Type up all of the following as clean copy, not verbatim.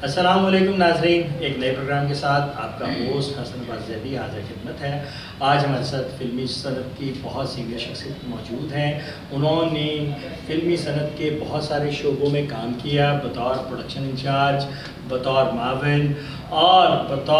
अस्सलाम वालेकुम नाज़रीन, एक नए प्रोग्राम के साथ आपका होस्ट हसन अब्बास ज़ैदी हाज़िर खिदमत है। आज हमारे साथ फ़िल्मी सनत की बहुत सीनियर शख्सियत मौजूद हैं। उन्होंने फ़िल्मी सनत के बहुत सारे शोबों में काम किया, बतौर प्रोडक्शन इंचार्ज, बतौर माविन और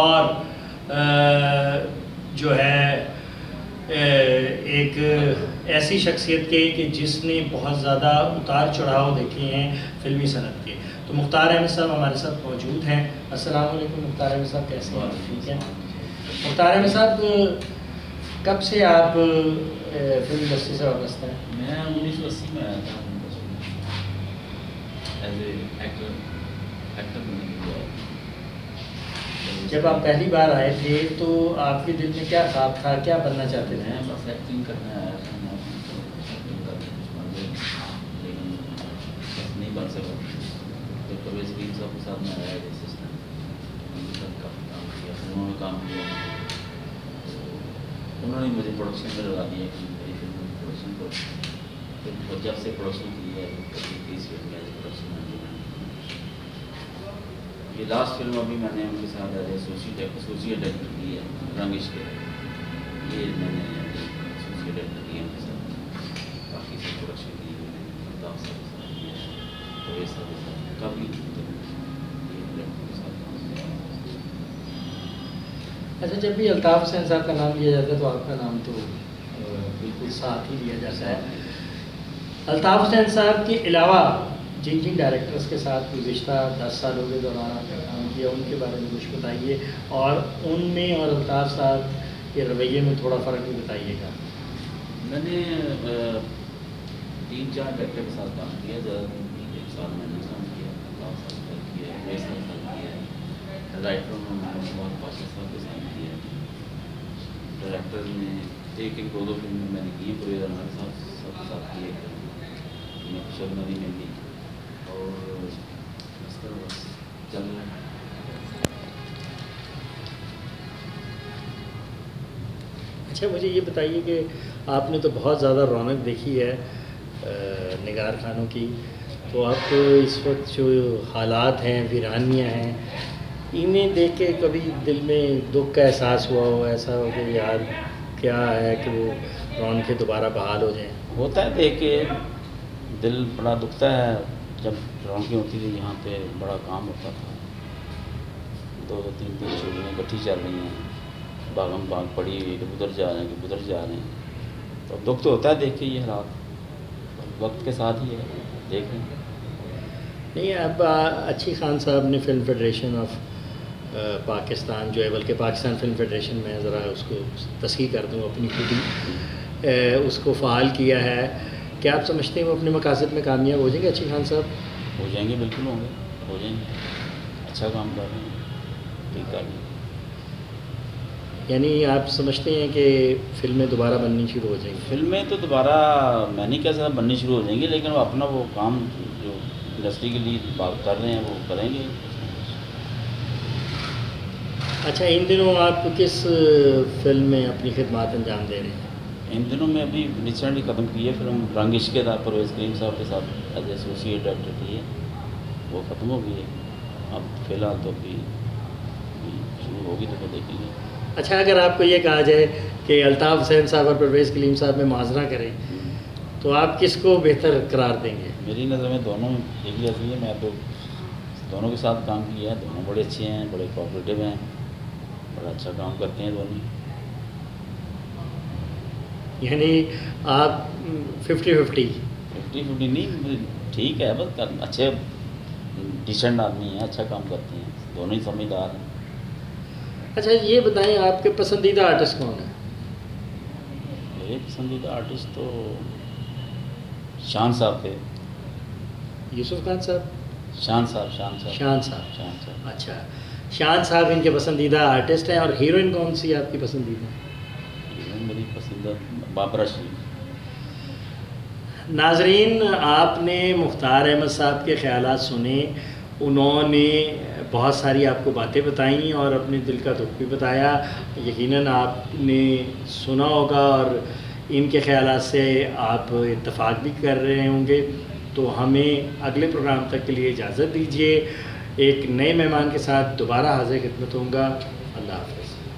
बतौर जो है एक ऐसी शख्सियत के कि जिसने बहुत ज़्यादा उतार चढ़ाव देखे हैं फ़िल्मी सनत के। तो मुख्तार अहमद साहब हमारे साथ मौजूद हैं। अस्सलाम वालेकुम मुख्तार अहमद साहब, कैसे हैं? ठीक है। मुख्तार अहमद साहब, कब से आप फिल्म इंडस्ट्री से वाबस्ता हैं? मैं 1980 में आया था एज ए एक्टर बनने के लिए। जब आप पहली बार आए थे तो आपके दिल में क्या ख्वाब था, क्या बनना चाहते थे? मैं बस एक्टिंग करने आया था, लेकिन बस नहीं बन सका। तो परवेज़ ख़लीम साहब के साथ मैं आया असिस्टेंट, उनके साथ काफ़ी काम किया, फिल्मों में काम किया। तो उन्होंने मुझे प्रोडक्शन में लगा दिया कि मेरी फिल्म में प्रोडक्शन को। फिर जब से प्रोडक्शन की है 30 फिल्म में प्रोडक्शन मैनेजर। ये लास्ट फिल्म अभी मैंने उनके साथ एसोसिएट एक्टर की है, रंग इश्क। ये मैंने एसोसिएट एक्टर की है उनके साथ। बाकी सब प्रोडक्शन की मैंने अल्ताफ़ साहब के साथ किया है, परवेज़ साहब के साथ काफ़ी के साथ काम किया। अच्छा, जब भी अल्ताफ़ हुसैन साहब का नाम लिया जाता है तो आपका नाम तो बिल्कुल साथ ही लिया जाता है। अल्ताफ़ हुसैन साहब के अलावा जिन जिन डायरेक्टर्स के साथ गुज़िश्ता 10 सालों के दौरान आपने काम किया, उनके बारे में कुछ बताइए, और उनमें और अल्ताफ़ साहब के रवैये में थोड़ा फ़र्क भी बताइएगा। मैंने 3-4 डायरेक्टर के साथ काम किया। ज़्यादा 1 साल मैंने काम किया, अल्ताफ़ साहब के साथ किया, परवेज़ साहब के साथ किया। राइटर में मोहम्मद पाशा साहब के साथ किया। डायरेक्टर में एक 2 फिल्में मैंने की, परवेज़ अहमद साहब सबके साथ किए, शबनम में भी, और इस तरह बस चल रहा है। अच्छा, मुझे ये बताइए कि आपने तो बहुत ज़्यादा रौनक देखी है निगार खानों की, तो आपको इस वक्त जो हालात हैं, वीरानियाँ हैं, इन्हें देख के कभी दिल में दुख का एहसास हुआ हो, ऐसा हो कि यार क्या है कि वो रौनकें दोबारा बहाल हो जाएं? होता है, देख के दिल बड़ा दुखता है। जब रौनकें होती थी यहाँ पे बड़ा काम होता था, 2-3 शूटिंगें इकट्ठी चल रही हैं, भागम भाग पड़ी हुई कि उधर जा रहे हैं कि उधर जा रहे हैं, तो दुख तो होता है देख के ये हालात। वक्त के साथ ही है, देख रहे हैं। नहीं, अब अच्छी खान साहब ने फ़िल्म फेडरेशन ऑफ पाकिस्तान जो है, बल्कि पाकिस्तान फ़िल्म फेडरेशन में ज़रा उसको तस्हीह कर दूँ अपनी खुद ही, उसको फ़ाल किया है। क्या आप समझते हैं वो अपने मकासद में कामयाब हो जाएंगे? अच्छी खान साहब हो जाएंगे, बिल्कुल होंगे, हो जाएंगे। अच्छा काम कर रहे हैं, ठीक कर रहे हैं। यानी आप समझते हैं कि फ़िल्में दोबारा बननी शुरू हो जाएंगी? फिल्में तो दोबारा मैं नहीं कह सकता बननी शुरू हो जाएंगी, लेकिन वो अपना वो काम जो इंडस्ट्री के लिए बात कर रहे हैं वो करेंगे। अच्छा, इन दिनों आप किस फ़िल्म में अपनी खिदमत अंजाम दे रहे हैं? इन दिनों में अभी रिसेंटली ख़त्म की है फिल्म रंग इश्क के साथ, परवेज़ ख़लीम साहब के साथ एज एसोसिएट एक्टर की है, वो ख़त्म हो गई है। अब फ़िलहाल तो अभी शुरू होगी तो फिर देखेंगे। अच्छा, अगर आपको ये कहा जाए कि अल्ताफ़ हुसैन साहब और परवेज़ ख़लीम साहब में मुआज़रा करें, तो आप किसको बेहतर करार देंगे? मेरी नज़र में दोनों एक जैसी है। मैं तो दोनों के साथ काम किया है, दोनों बड़े अच्छे हैं, बड़े कोऑपरेटिव हैं, बड़ा अच्छा काम करते हैं दोनों। यानी आप 50-50? 50-50 नहीं, ठीक है, बस अच्छे डिसेंट आदमी हैं, अच्छा काम करते हैं, दोनों ही समझदार हैं। अच्छा, ये बताएं आपके पसंदीदा आर्टिस्ट कौन है? मेरे पसंदीदा आर्टिस्ट तो शान साहब थे। यूसुफ खान साहब? शान साहब। शान साहब। अच्छा, शान साहब इनके पसंदीदा आर्टिस्ट हैं। और हीरोइन कौन सी आपकी पसंदीदा? हीरोइन मेरी पसंदीदा बाबरा शरीफ। नाजरीन, आपने मुख्तार अहमद साहब के ख़यालात सुने। उन्होंने बहुत सारी आपको बातें बताई और अपने दिल का दुख भी बताया। यकीनन आपने सुना होगा और इनके ख़यालात से आप इत्तेफाक भी कर रहे होंगे। तो हमें अगले प्रोग्राम तक के लिए इजाज़त दीजिए। एक नए मेहमान के साथ दोबारा हाजिर खिदमत होऊंगा। अल्लाह हाफ़िज़।